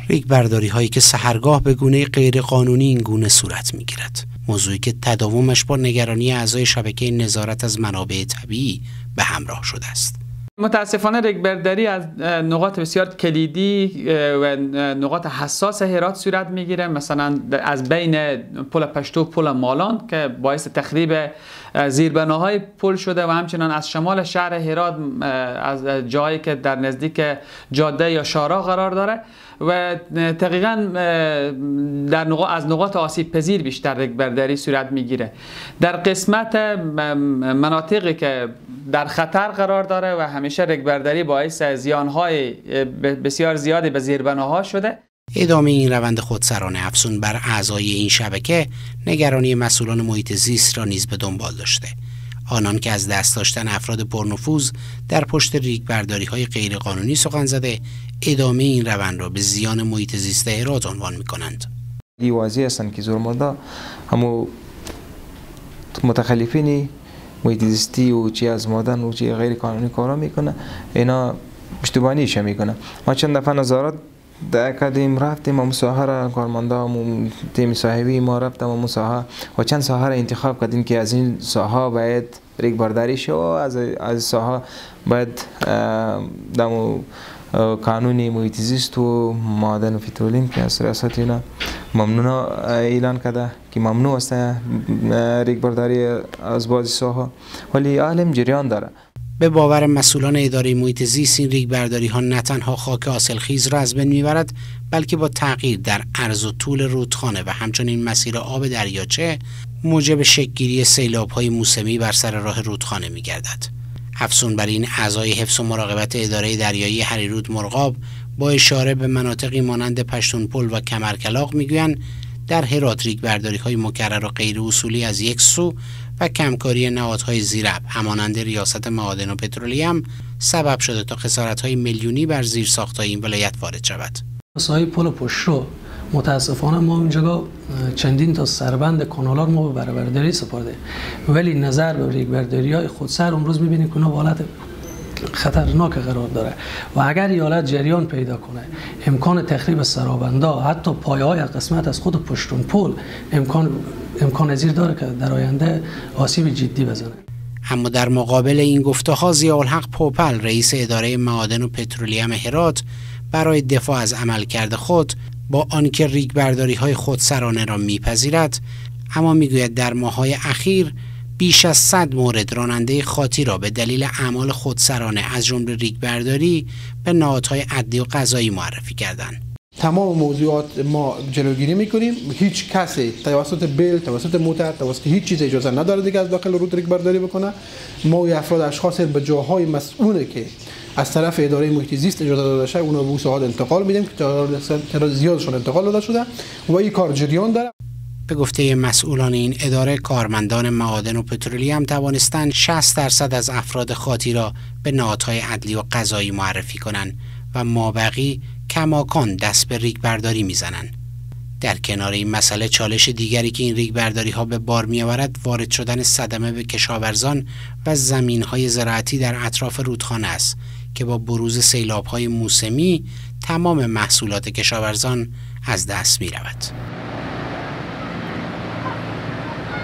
ریگبرداری هایی که سحرگاه به گونه غیر قانونی این گونه صورت می گیرد. موضوعی که تداومش با نگرانی اعضای شبکه نظارت از منابع طبیعی به همراه شده است. متاسفانه ریگبرداری از نقاط بسیار کلیدی و نقاط حساس هرات صورت میگیره، مثلا از بین پل پشتو و پل مالان که باعث تخریب زیربناهای پل شده و همچنان از شمال شهر هرات از جایی که در نزدیک جاده یا شارع قرار داره و دقیقاً از نقاط آسیب پذیر بیشتر ریگبرداری صورت میگیره. در قسمت مناطقی که در خطر قرار داره و همیشه ریگبرداری باعث زیانهای بسیار زیادی به زیربناها شده. ادامه این روند خودسرانه افزون بر اعضای این شبکه نگرانی مسئولان محیط زیست را نیز به دنبال داشته. آنان که از دست داشتن افراد پرنفوذ در پشت ریگبرداری‌های غیرقانونی سخن زده، ادامه این روند را به زیان محیط زیست هرات عنوان می‌کنند. این واضح هستند که زورمردا همو متخلفینی محیط زیستی و چی از مادن و چی غیر قانونی کارا میکنه، اینا پشتیبانیش میکنه. ما چند دفعه نظارت در کردیم، رفتیم و ساحه را کارمندان تیم صاحبی ما رفتم و ساحه و چند ساحه را انتخاب کردیم که از این ساحه باید ریگبرداری شه و از ساحه باید دمو قانونی محیط زیست و معدن و پترولیم که از ریاست اینا ممنوع اعلان کرده که ممنوع است ریگبرداری از بعضی ساحه، ولی عالم جریان داره. به باور مسئولان اداره محیط زیست این ریگبرداری ها نه تنها خاک حاصلخیز را از بین میبرد، بلکه با تغییر در عرض و طول رودخانه و همچنین مسیر آب دریاچه موجب شکل‌گیری سیلاب‌های موسمی بر سر راه رودخانه می‌گردد. افزون بر این، اعضای حفظ و مراقبت اداره دریایی هریرود مرغاب با اشاره به مناطقی مانند پشتونپل و کمرکلاغ میگویند در هرات ریگبرداری‌های مکرر و غیر اصولی از یک سو و کمکاری نهادهای زیراب همانند ریاست معادن و پترولیم سبب شده تا خسارت‌های میلیونی بر زیرساخت‌های این ولایت وارد شود. مساحت پل پشتو متاسفانه ما اینجا چندین تا سربند کانالار ما به برآورداری سپرده، ولی نظر به ریگبرداری‌های خودسر امروز می‌بینید که حالت خطرناک قرار داره و اگر ایالت جریان پیدا کنه امکان تخریب سرابندا حتی پایه‌های قسمت از خود پشتون پل امکان پذیر داره که در آینده آسیب جدی بزنه. اما در مقابل این گفته‌ها ضیاءالحق پوپل رئیس اداره معادن و پترولیم هرات برای دفاع از عملکرد خود با آنکه ریگبرداری‌های خودسرانه را میپذیرد، اما میگوید در ماه‌های اخیر بیش از 100 مورد راننده خاطی را به دلیل اعمال خودسرانه از جمله ریگبرداری به نهادهای عدلی و قضایی معرفی کردند. تمام موضوعات ما جلوگیری میکنیم، هیچ کسی توسط بیل، توسط موتر، توسط هیچ چیز اجازه نداره دیگه از داخل رود ریگبرداری بکنه. ما افراد اشخاص به جاهای مسئوله که از طرف اداره محیط زیست اجازه داده شده اونها به بوسه‌ها انتقال میدیم که تعداد زیادشون انتقال داده شده و این کار جریان داره. به گفته مسئولان این اداره، کارمندان معادن و پترولیم توانستند 60% از افراد خاطی را به نهادهای عدلی و قضایی معرفی کنند و مابقی کماکان دست به ریگبرداری میزنند. در کنار این مسئله، چالش دیگری که این ریگبرداری ها به بار میآورد وارد شدن صدمه به کشاورزان و زمین های زراعتی در اطراف رودخانه است که با بروز سیلاب های موسمی تمام محصولات کشاورزان از دست می رود.